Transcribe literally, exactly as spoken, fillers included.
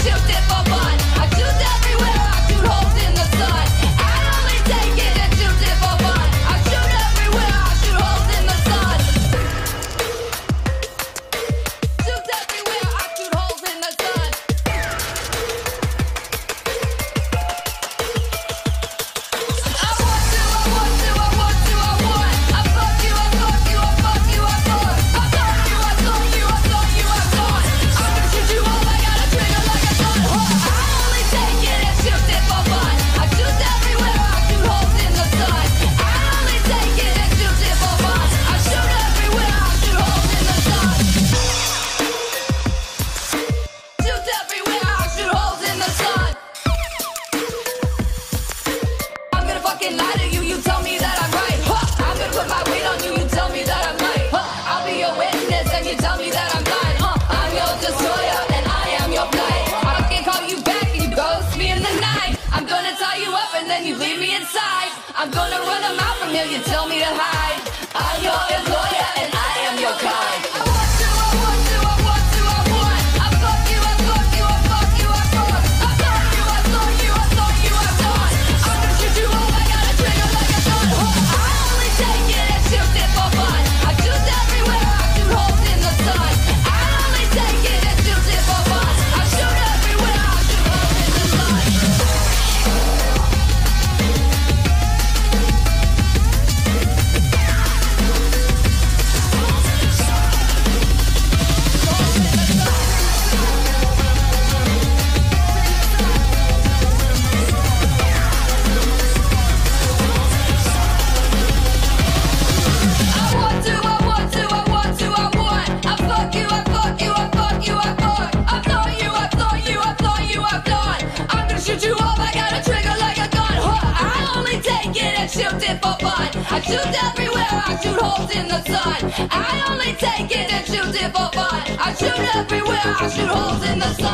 shoot it for fun. I shoot everywhere, I shoot holes in the sun. I only take it and shoot it for fun. I shoot everywhere, I shoot holes in the sun. Shoot everywhere, I shoot holes in the sun. I want to, I want to, I want to, I want. I fuck you, I fuck you, I fuck you, I fuck. I thought you, I thought you, I thought you, I thought. I'm gonna shoot you all, I got a trigger like a gun. I only take it and shoot it for fun. I shoot everywhere, I shoot holes in the sun. I only take it and shoot it for fun. I shoot everywhere, I shoot holes in the sun. Shoot everywhere, I shoot holes in the sun. I'm gonna fucking lie to you, you tell me that I'm right. Huh. I'm gonna put my weight on you, you tell me that I'm right. Huh. I'll be your witness and you tell me that I'm blind. Huh. I'm your destroyer and I am your blight. I fucking call you back and you ghost me in the night. I'm gonna tie you up and then you leave me inside. I'm gonna run them out from here, you tell me to hide. I'm your employer and I am your kind. I want to, I want to, I want to, I want. I fuck you, I fuck you, I fuck you, I fuck. I thought you, I thought you, I thought you, I thought. I'm gonna shoot you all, I got a trigger like a gun. I only take it and shoot it for fun. I shoot everywhere, I shoot holes in the sun. I only take it and shoot it for fun. I shoot everywhere, I shoot holes in the sun. I want to, I want to, I want to, I want. I fuck you, I fuck you, I fuck you, I fuck. I thought you, I thought you, I thought you, I thought. I'm gonna shoot you off, I got a trigger like a gun. Huh. I only take it and shoot it for fun. I shoot everywhere, I shoot holes in the sun. I only take it and shoot it for fun. I shoot everywhere, I shoot holes in the sun.